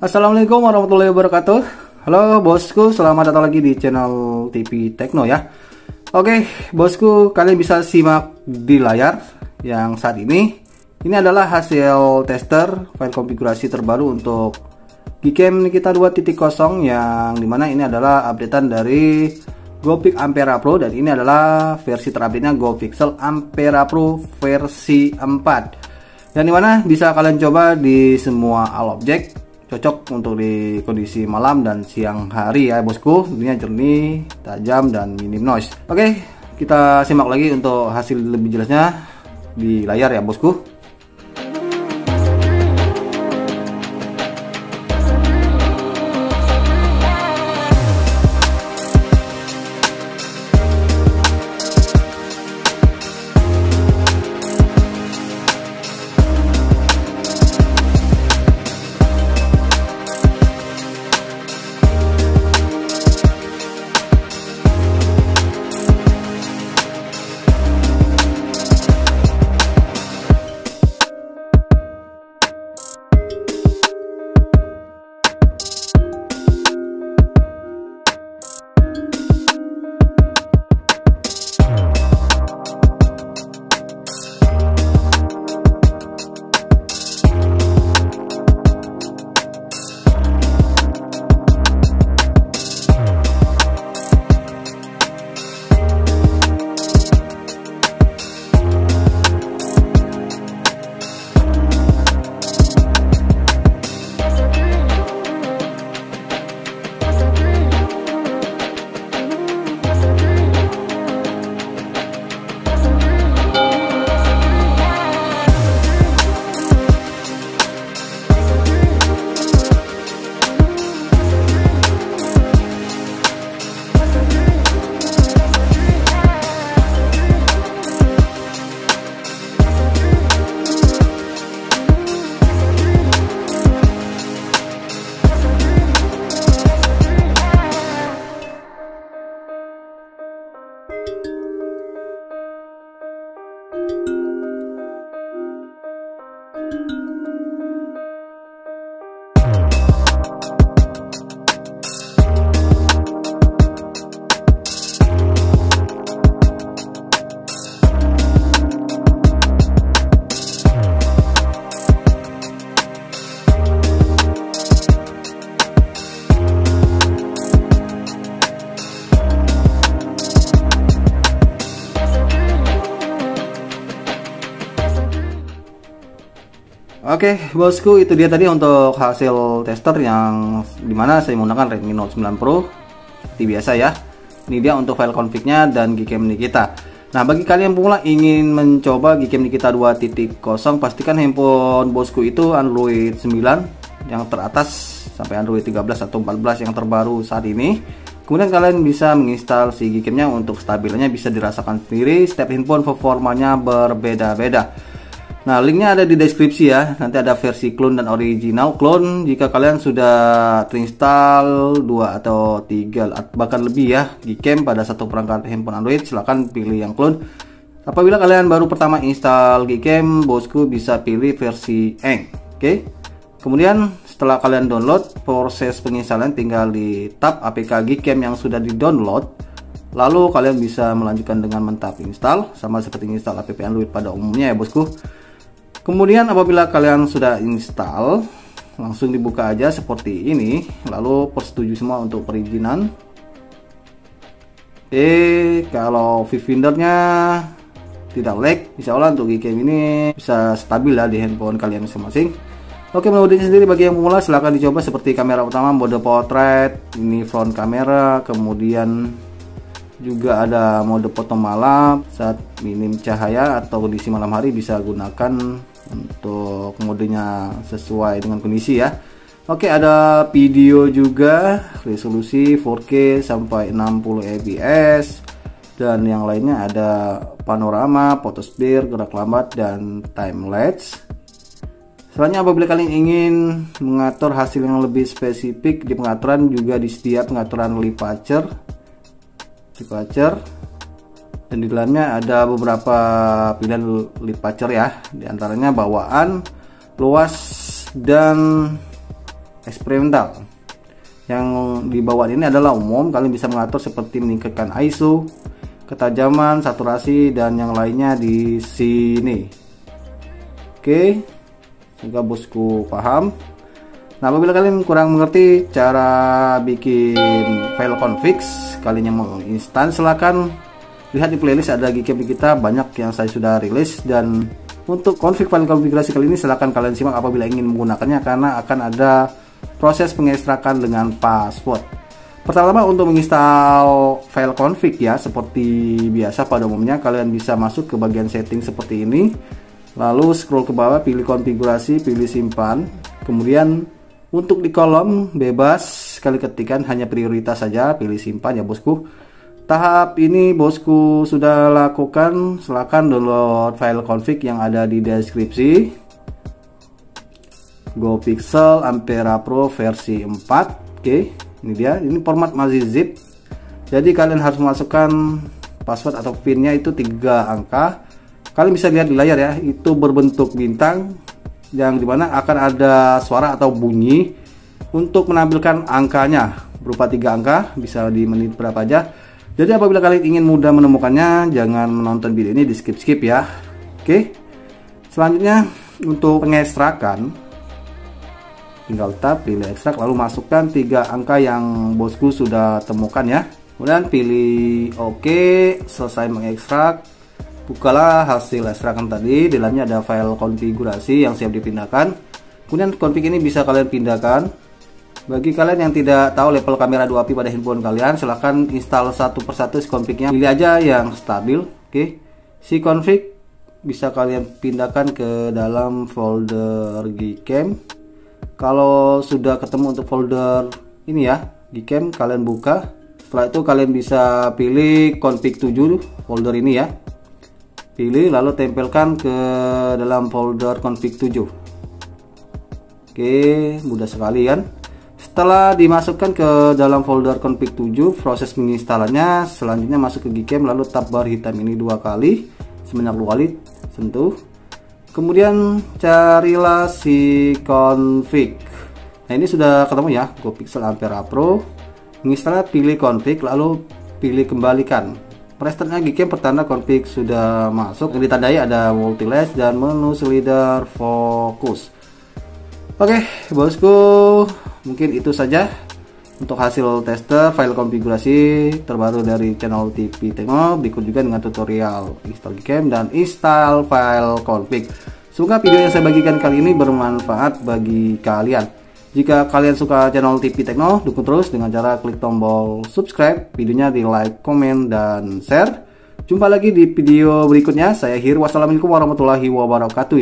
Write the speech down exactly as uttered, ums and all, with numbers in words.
Assalamualaikum warahmatullahi wabarakatuh. Halo bosku, selamat datang lagi di channel T V Tekno ya. Oke bosku, kalian bisa simak di layar yang saat ini. Ini adalah hasil tester file konfigurasi terbaru untuk Gcam Nikita dua titik nol, yang dimana ini adalah updatean dari GoPix Ampera Pro, dan ini adalah versi terupdate-nya GoPixel Ampera Pro versi empat, yang dimana bisa kalian coba di semua all object, cocok untuk di kondisi malam dan siang hari ya bosku. Ini jernih, tajam, dan minim noise. Oke, kita simak lagi untuk hasil lebih jelasnya di layar ya bosku. Oke bosku, itu dia tadi untuk hasil tester yang dimana saya menggunakan Redmi Note sembilan Pro seperti biasa ya. Ini dia untuk file config-nya dan Gcam Nikita. Nah, bagi kalian pemula ingin mencoba Gcam Nikita dua titik nol, pastikan handphone bosku itu Android sembilan yang teratas sampai Android tiga belas atau empat belas yang terbaru saat ini. Kemudian kalian bisa menginstal si Gcam-nya. Untuk stabilnya bisa dirasakan sendiri, setiap handphone performanya berbeda-beda. Nah, linknya ada di deskripsi ya. Nanti ada versi clone dan original. Clone jika kalian sudah terinstall dua atau tiga bahkan lebih ya Gcam pada satu perangkat handphone Android, silahkan pilih yang clone. Apabila kalian baru pertama install Gcam, bosku bisa pilih versi Eng. Oke. Kemudian setelah kalian download, proses penginstalan tinggal di tab A P K Gcam yang sudah di-download. Lalu kalian bisa melanjutkan dengan mentap install, sama seperti install app Android pada umumnya ya bosku. Kemudian apabila kalian sudah install, langsung dibuka aja seperti ini. Lalu persetuju semua untuk perizinan. Eh, kalau Vivindernya tidak lag, insya Allah untuk Gcam ini bisa stabil ya di handphone kalian masing-masing. Oke, modenya sendiri bagi yang pemula silahkan dicoba seperti kamera utama, mode portrait, ini front kamera, kemudian juga ada mode foto malam saat minim cahaya atau kondisi malam hari, bisa gunakan untuk modenya sesuai dengan kondisi ya. Oke, ada video juga resolusi empat K sampai enam puluh F P S, dan yang lainnya ada panorama, photospear, gerak lambat, dan time lapse. Selanjutnya apabila kalian ingin mengatur hasil yang lebih spesifik, di pengaturan juga disediakan pengaturan lipacer lipacer dan di dalamnya ada beberapa pilihan lipacer ya, diantaranya bawaan, luas, dan eksperimental. Yang di bawah ini adalah umum, kalian bisa mengatur seperti meningkatkan I S O, ketajaman, saturasi, dan yang lainnya di sini. Oke, semoga bosku paham. Nah, apabila kalian kurang mengerti cara bikin file config, kalian yang mau instan, silahkan lihat di playlist, ada Gcam kita banyak yang saya sudah rilis. Dan untuk config file konfigurasi kali ini silahkan kalian simak apabila ingin menggunakannya, karena akan ada proses pengekstrakan dengan password. Pertama-tama untuk menginstal file config ya, seperti biasa pada umumnya kalian bisa masuk ke bagian setting seperti ini, lalu scroll ke bawah, pilih konfigurasi, pilih simpan. Kemudian untuk di kolom bebas kalian ketikkan hanya prioritas saja, pilih simpan ya bosku. Tahap ini bosku sudah lakukan, silahkan download file config yang ada di deskripsi. GoPixel Ampera Pro versi empat. Oke, ini dia, ini format masih zip, jadi kalian harus memasukkan password atau pinnya itu tiga angka. Kalian bisa lihat di layar ya, itu berbentuk bintang yang dimana akan ada suara atau bunyi untuk menampilkan angkanya berupa tiga angka, bisa di menit berapa aja. Jadi apabila kalian ingin mudah menemukannya, jangan menonton video ini, di skip skip ya. Oke, selanjutnya untuk pengekstrakan, tinggal tab, pilih ekstrak, lalu masukkan tiga angka yang bosku sudah temukan ya. Kemudian pilih OK, selesai mengekstrak. Bukalah hasil ekstrakan tadi, di dalamnya ada file konfigurasi yang siap dipindahkan. Kemudian config ini bisa kalian pindahkan. Bagi kalian yang tidak tahu level kamera dua P pada handphone kalian, silahkan install satu persatu si confignya, pilih aja yang stabil. Oke, si config bisa kalian pindahkan ke dalam folder Gcam. Kalau sudah ketemu untuk folder ini ya, Gcam, kalian buka. Setelah itu kalian bisa pilih config tujuh, folder ini ya. Pilih lalu tempelkan ke dalam folder config tujuh. Oke, mudah sekali kan. Setelah dimasukkan ke dalam folder config tujuh, proses menginstalannya selanjutnya masuk ke Gcam, lalu tab bar hitam ini dua kali, sebanyak dua kali sentuh. Kemudian carilah si config. Nah, ini sudah ketemu ya, GoPixel Ampera Pro. Menginstalnya pilih config lalu pilih kembalikan. Restartnya Gcam pertanda config sudah masuk, yang ditandai ada multi-lash dan menu slider fokus. Oke bosku, mungkin itu saja untuk hasil tester file konfigurasi terbaru dari channel T P Tekno. Berikut juga dengan tutorial install Gcam dan install file config. Semoga video yang saya bagikan kali ini bermanfaat bagi kalian. Jika kalian suka channel T P Tekno, dukung terus dengan cara klik tombol subscribe, videonya di like, komen, dan share. Jumpa lagi di video berikutnya. Saya Hir, wassalamualaikum warahmatullahi wabarakatuh.